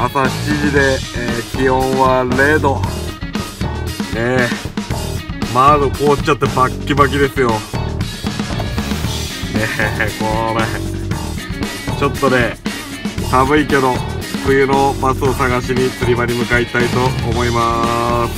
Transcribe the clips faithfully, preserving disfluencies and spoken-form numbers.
朝しちじで、えー、気温はれいど。ねえ、窓凍っちゃってバッキバキですよ。ねえ、これちょっとね、寒いけど冬のバスを探しに釣り場に向かいたいと思います。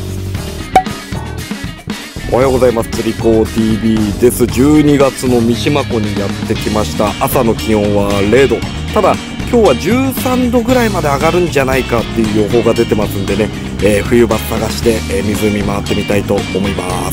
おはようございます。釣り子 ティービー です。じゅうにがつの三島湖にやってきました。朝の気温はれいど。ただ今日はじゅうさんどぐらいまで上がるんじゃないかっていう予報が出てますんでね、えー、冬バス探して、えー、湖回ってみたいと思います。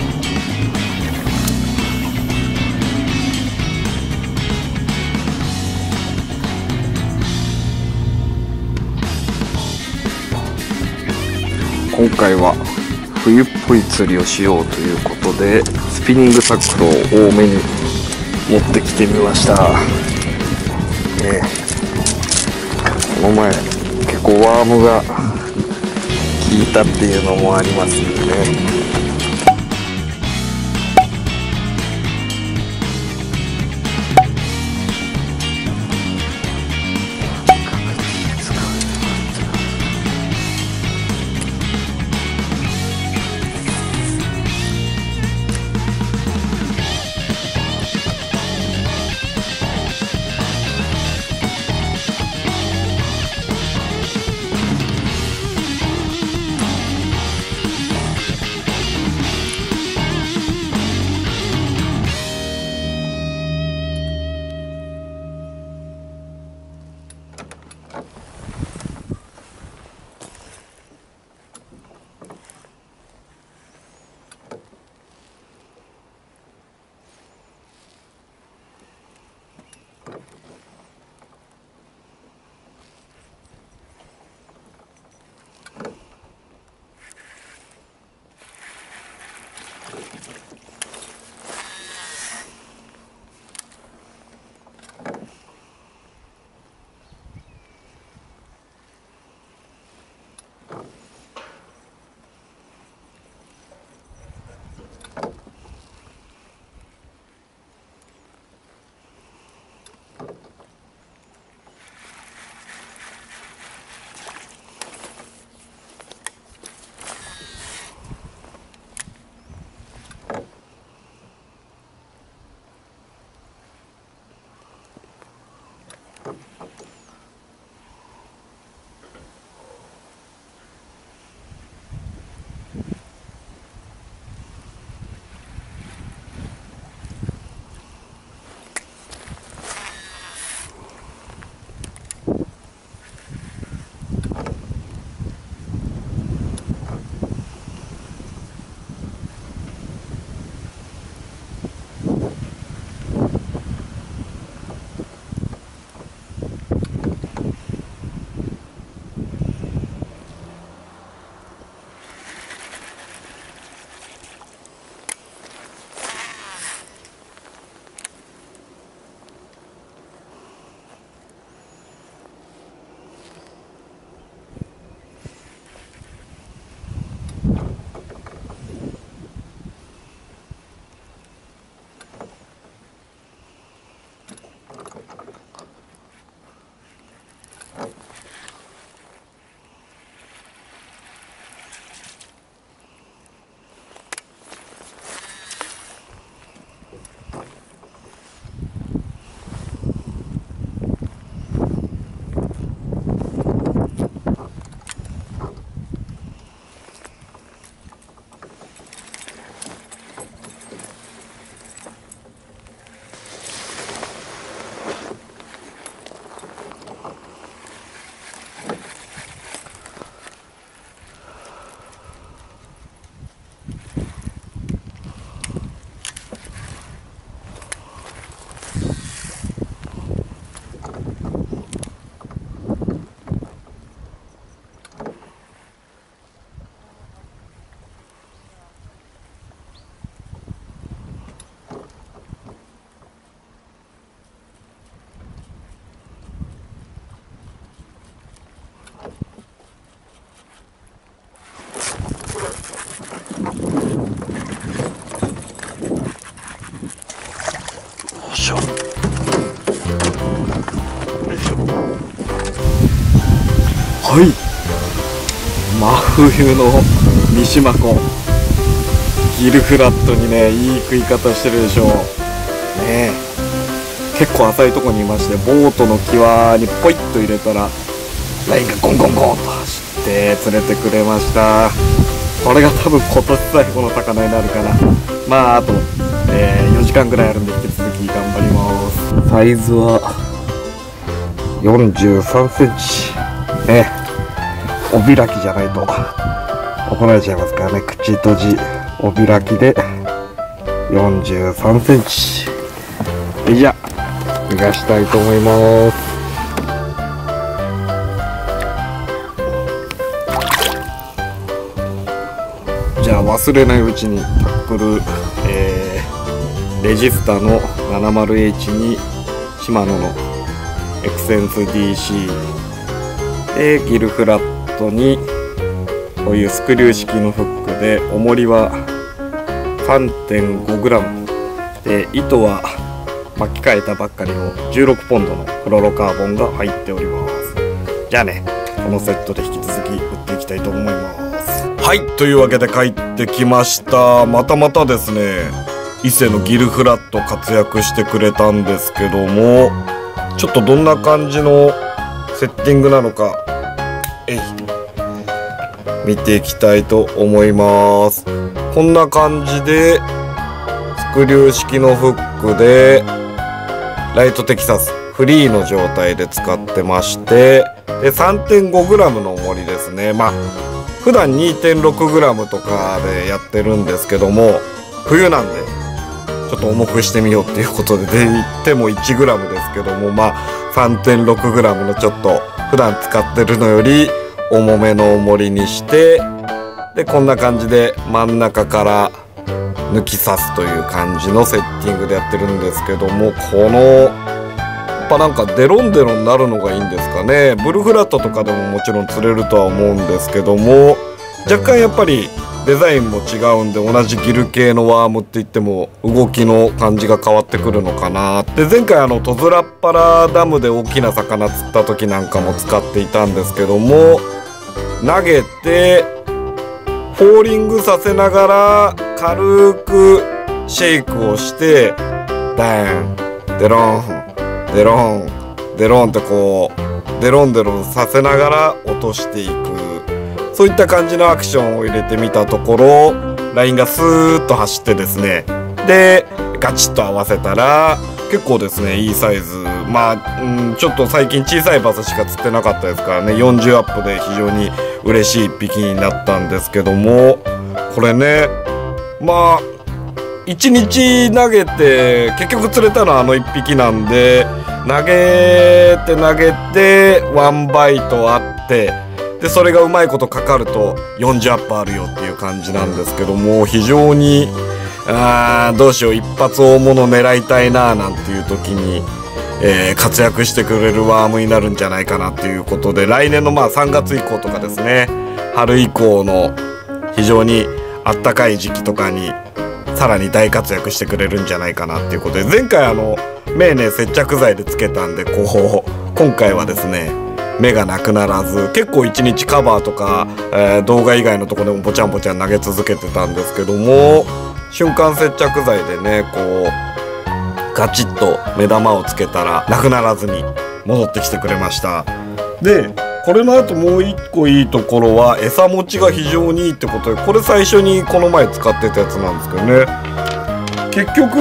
今回は冬っぽい釣りをしようということでスピニングタックルを多めに持ってきてみました。ね、この前結構ワームが効いたっていうのもありますんでね。 はい、真冬の三島湖ギルフラットにね、いい食い方してるでしょうね。結構浅いとこにいまして、ボートの際にポイッと入れたらラインがゴンゴンゴンと走って連れてくれました。これが多分今年最後の魚になるかな。まああと、えー、よじかんぐらいあるんで引き続き頑張ります。サイズはよんじゅうさんセンチね。お開きじゃないと怒られちゃいますからね。口閉じお開きでよんじゅうさんセンチ。じゃあ逃がしたいと思います。じゃあ忘れないうちにタックル、えー、レジスタの ななじゅうエイチ にシマノのエクセンス ディーシー でギルフラットにこういうスクリュー式のフックで、重りは さんてんごグラム で、糸は巻き替えたばっかりのじゅうろくポンドのフロロカーボンが入っております。じゃあね、このセットで引き続き打っていきたいと思います。はい、というわけで帰ってきました。またまたですね、伊勢のギルフラット活躍してくれたんですけども、ちょっとどんな感じのセッティングなのか、えい見ていきたいと思います。こんな感じでスクリュー式のフックでライトテキサスフリーの状態で使ってまして、で さんてんごグラム の重りですね。まあ普段 にてんろくグラム とかでやってるんですけども、冬なんでちょっと重くしてみようっていうことで、で言っても いちグラム ですけども、まあ さんてんろくグラム のちょっと普段使ってるのより重めの重りにして、でこんな感じで真ん中から抜き刺すという感じのセッティングでやってるんですけども、このやっぱなんかデロンデロンになるのがいいんですかね。ブルフラットとかでももちろん釣れるとは思うんですけども、若干やっぱりデザインも違うんで、同じギル系のワームって言っても動きの感じが変わってくるのかな。で前回あのトズラッパラダムで大きな魚釣った時なんかも使っていたんですけども、投げてフォーリングさせながら軽くシェイクをして、ダーンデロンデロンデロンってこうデロンデロンさせながら落としていく、そういった感じのアクションを入れてみたところ、ラインがスーッと走ってですね、でガチッと合わせたら結構ですねいいサイズ。まあ、うん、ちょっと最近小さいバスしか釣ってなかったですからね、よんじゅうアップで非常に嬉しいいっぴきになったんですけども、これね、まあいちにち投げて結局釣れたのはあのいっぴきなんで、投げて投げてワンバイトあって、でそれがうまいことかかるとよんじゅうアップあるよっていう感じなんですけども、非常にあーどうしよう一発大物狙いたいなーなんていう時に、えー、活躍してくれるワームになるんじゃないかなっていうことで、来年のまあさんがつ以降とかですね、春以降の非常にあったかい時期とかにさらに大活躍してくれるんじゃないかなっていうことで、前回あの目ね接着剤でつけたんで、こう今回はですね目がなくならず、結構いちにちカバーとか、えー、動画以外のところでもぼちゃんぼちゃん投げ続けてたんですけども、瞬間接着剤でねこうガチッと目玉をつけたらなくならずに戻ってきてくれました。でこれの後もう一個いいところは餌持ちが非常にいいってことで、これ最初にこの前使ってたやつなんですけどね、結局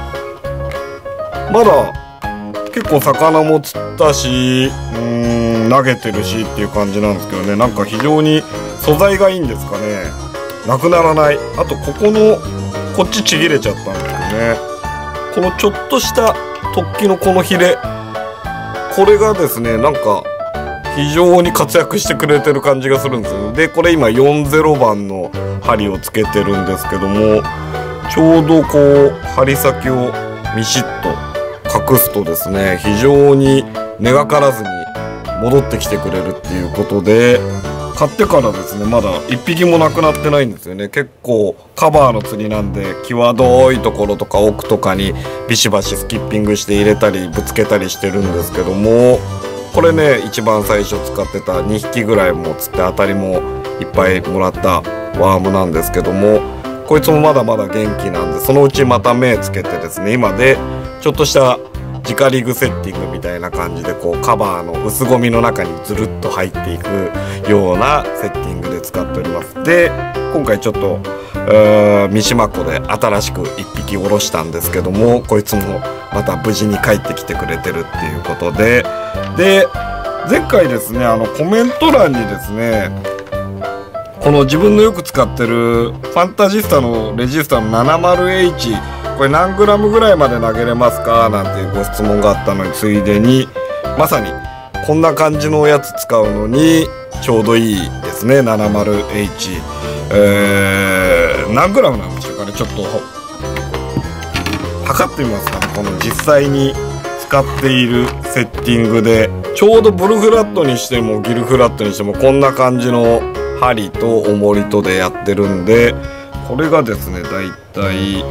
まだ結構魚も釣ったし、うーん投げてるしっていう感じなんですけどね、なんか非常に素材がいいんですかね、なくならない。あとここのこっちちぎれちゃったんですよね、このちょっとした突起のこのヒレ、これがですねなんか非常に活躍してくれてる感じがするんですよ。でこれ今よんじゅうばんの針をつけてるんですけども、ちょうどこう針先をミシッと隠すとですね、非常に根がからずに戻ってきてくれるっていうことで、買ってからですねまだいっぴきもなくなってないんですよね。結構カバーの釣りなんで際どいところとか奥とかにビシバシスキッピングして入れたりぶつけたりしてるんですけども、ここれね一番最初使ってたにひきぐらいも釣って当たりもいっぱいもらったワームなんですけども、こいつもまだまだ元気なんで、そのうちまた目つけてですね、今でちょっとした直リグセッティングみたいな感じでこうカバーの薄ゴミの中にずるっと入っていくようなセッティングで使っております。で今回ちょっと三島湖で新しくいっぴきおろしたんですけども、こいつもまた無事に帰ってきてくれてるっていうことで、で前回ですねあのコメント欄にですね、この自分のよく使ってるファンタジスタのレジスタの ななじゅうエイチ、 これ何グラムぐらいまで投げれますかなんていうご質問があったのについでに、まさにこんな感じのやつ使うのにちょうどいいですね。 ななじゅうエイチ、えー、何グラムなんでしょうかね。ちょっと測ってみますかね。この実際に使っているセッティングで、ちょうどブルフラットにしてもギルフラットにしてもこんな感じの針と重りとでやってるんで、これがですねだいたい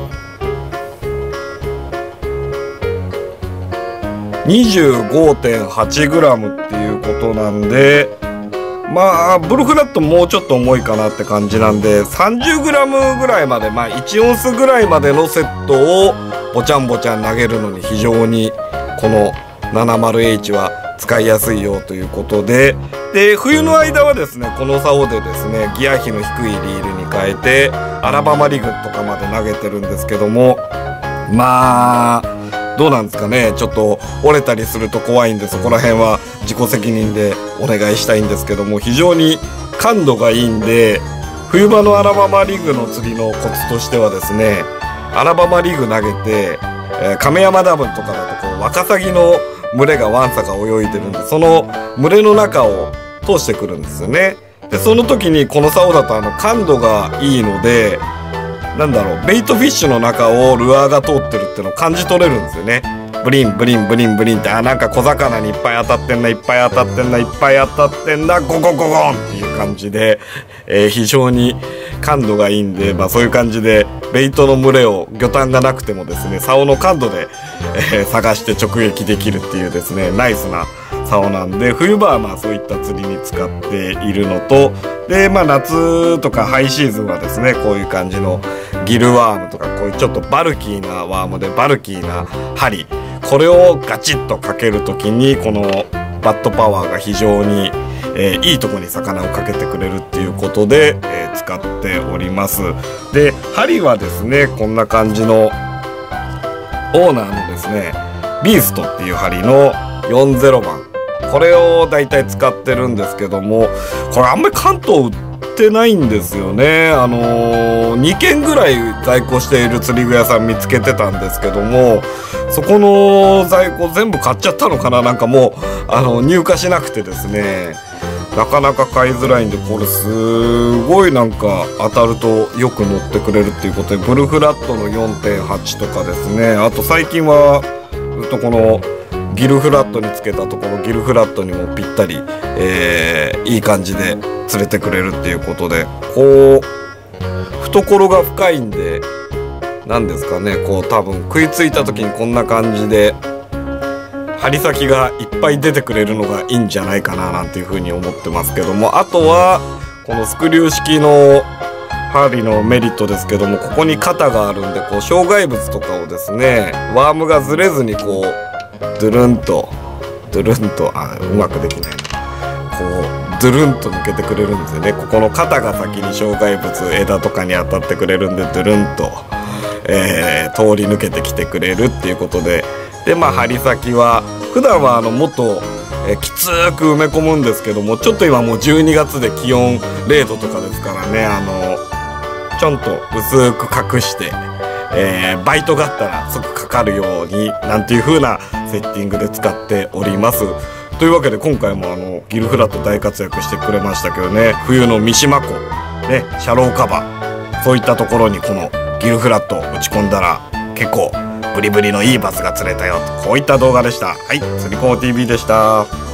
にじゅうごてんはちグラム っていうことなんで、まあブルフラットもうちょっと重いかなって感じなんで さんじゅうグラム ぐらいまで、まあいちオンスぐらいまでのセットをぼちゃんぼちゃん投げるのに非常にこの ななじゅうエイチ は使いやすいよということで、で冬の間はですねこの竿でですねギア比の低いリールに変えてアラバマリグとかまで投げてるんですけども、まあどうなんですかね、ちょっと折れたりすると怖いんで、そこら辺は自己責任でお願いしたいんですけども、非常に感度がいいんで、冬場のアラバマリグの釣りのコツとしてはですね、アラバマリグ投げて、えー、亀山ダムとかだとこうワカサギの群れがわんさか泳いでるんで、その群れの中を通してくるんですよね。でその時にこの竿だとあの感度がいいので、なんだろう、ベイトフィッシュの中をルアーが通ってるっていうのを感じ取れるんですよね。ブリンブリンブリンブリンって、あなんか小魚にいっぱい当たってんな、いっぱい当たってんな、いっぱい当たってんな、ゴゴゴゴンっていう感じで、えー、非常に感度がいいんで、まあそういう感じでベイトの群れを魚探がなくてもですね竿の感度で、えー、探して直撃できるっていうですねナイスな竿なんで、冬場はまあそういった釣りに使っているのと、でまあ夏とかハイシーズンはですねこういう感じのギルワームとか、こういうちょっとバルキーなワームでバルキーな針、これをガチッとかけるときにこのバットパワーが非常に、えー、いいとこに魚をかけてくれるっていうことで、えー、使っております。で針はですねこんな感じのオーナーのですねビーストっていう針のよんじゅうばん、これをだいたい使ってるんですけども、これあんまり関東売ってないんですよね。あのー、にけんぐらい在庫している釣り具屋さん見つけてたんですけども、そこの在庫全部買っちゃったのかな、なんかもうあの入荷しなくてですねなかなか買いづらいんで、これすごいなんか当たるとよく乗ってくれるっていうことで、ブルフラットの よんてんはち とかですね、あと最近はずっとこのギルフラットにつけたところ、ギルフラットにもぴったり、えー、いい感じで釣れてくれるっていうことで、こう懐が深いんでなんですかね、こう多分食いついた時にこんな感じで針先がいっぱい出てくれるのがいいんじゃないかななんていうふうに思ってますけども、あとはこのスクリュー式の針のメリットですけども、ここに肩があるんで、こう障害物とかをですねワームがずれずにこうドゥルンとドゥルンとあうまくできないな、こうドゥルンと抜けてくれるんですよね。ここの肩が先に障害物枝とかに当たってくれるんで、ドゥルンと、えー、通り抜けてきてくれるっていうことで、でまあ針先は普段はあのもっと、えー、きつく埋め込むんですけども、ちょっと今もうじゅうにがつで気温れいどとかですからね、あのちょんと薄く隠して、えー、バイトがあったら即かかるようになんていう風なセッティングで使っております。というわけで今回もあのギルフラット大活躍してくれましたけどね、冬の三島湖ね、シャローカバー、そういったところにこのギルフラット打ち込んだら結構ブリブリのいいバスが釣れたよと、こういった動画でした。はい、釣り子 ティーブイ でした。